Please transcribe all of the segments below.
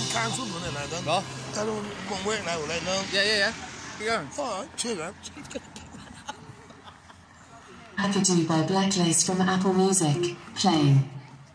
cancelled, wasn't it, like, then? What? That won't work now, like, no? Yeah. Keep going. Alright, cheers, man. Akadu by Blacklist from Apple Music. Playing.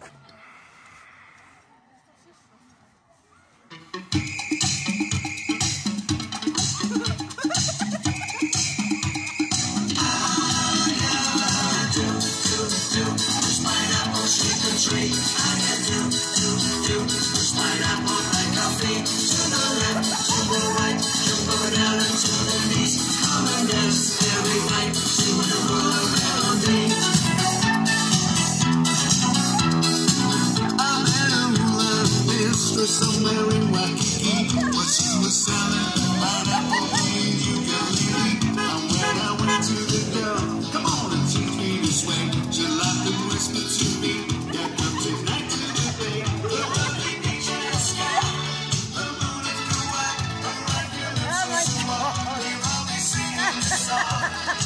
Somewhere in Waikiki, but she was selling pineapple beans, ukulele. And when I went to the girl, come on and teach me to swing. She laughed and whispered to me, yeah, come tonight to the bay. The lovely beach and the sky, the moon is blue white, the right your lips are small. We're only singing the song.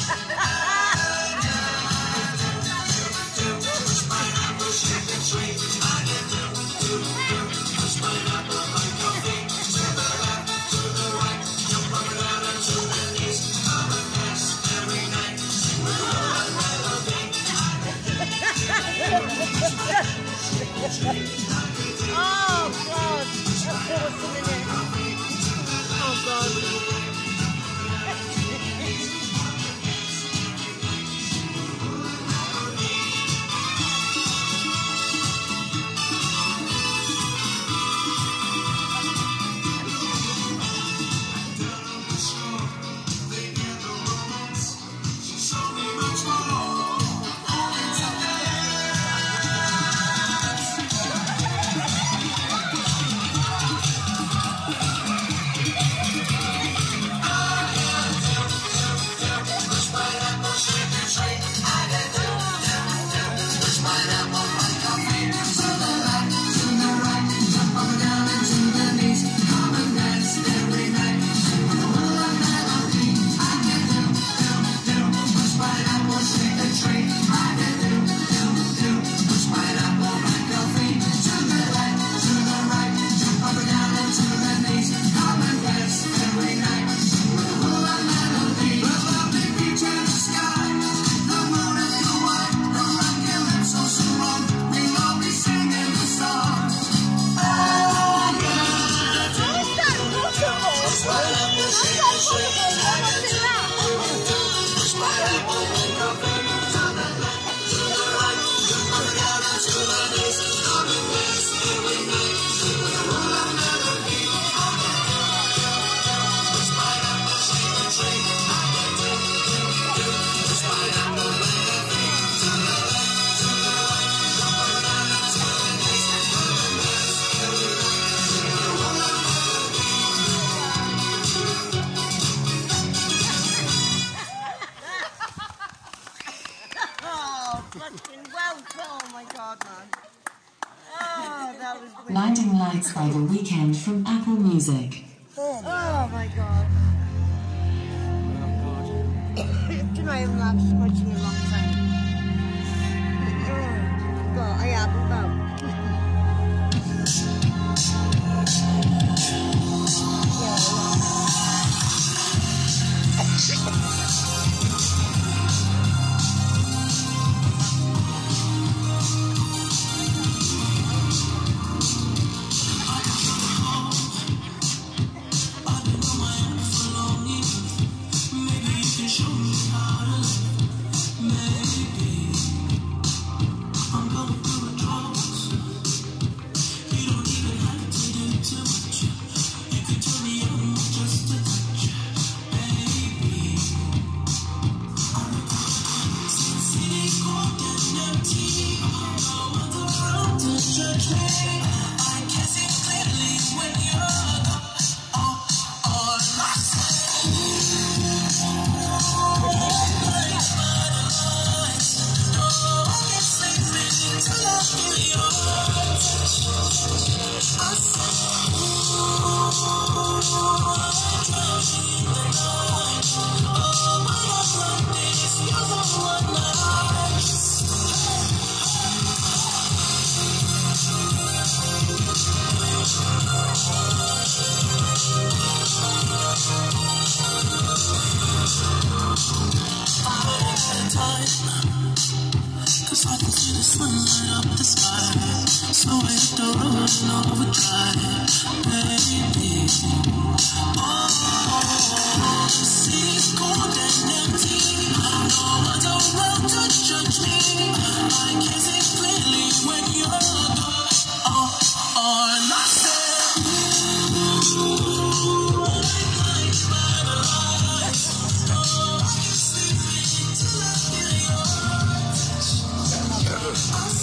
Push pineapple, shake the tree. I get do. Push pineapple like coffee. To the left, to the right, jump up and down and to the knees. Come and dance every night. Sing with all melody. Oh God, that's awesome, isn't it? Oh God. Blinding Lights by The Weeknd from Apple Music. Oh my God. Do you know I haven't laughed so much in a long time? God, I haven't though. up the sky. So hit the road in overdrive, baby. Oh, the city's cold and empty. No one's around to judge me. I can see clearly when you're gone. Oh, and I said, ooh, blinded by the lights. Oh, I can sleep till I feel your touch.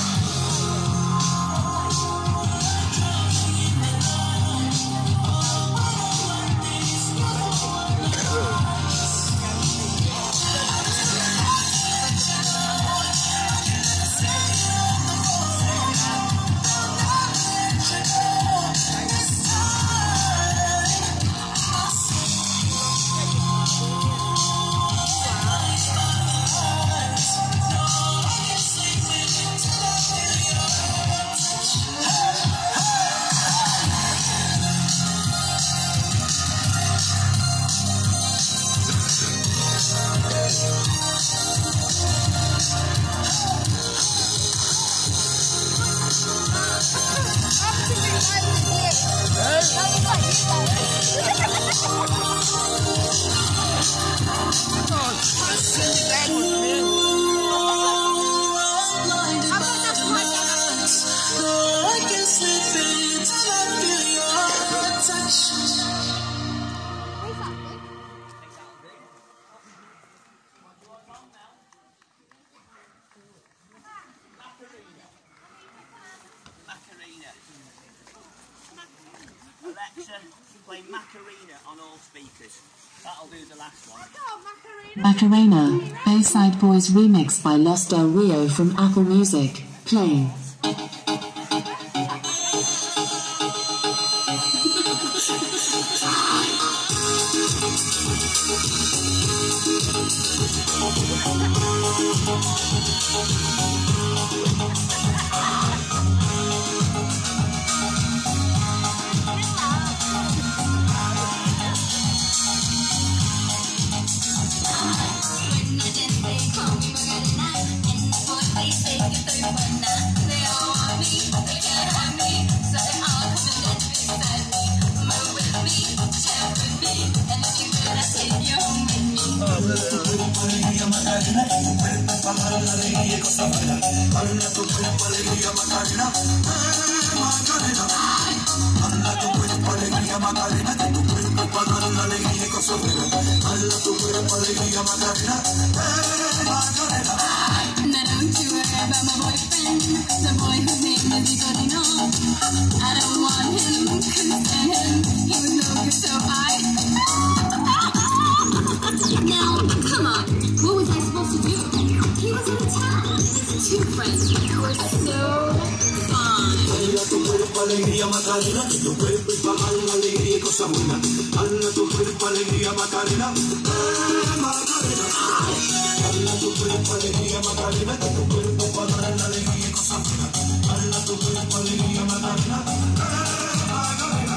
Alexa, play Macarena on all speakers. That'll do the last one. Macarena, Bayside Boys remix by Los Del Rio from Apple Music. Play. Alegría Macarena, que tu cuerpo y bajar la alegría y cosa buena. Hala tu cuerpo, alegría Macarena, Macarena. Hala tu cuerpo, alegría Macarena, que tu cuerpo bajar la alegría y cosa buena. Hala tu cuerpo, alegría Macarena, Macarena.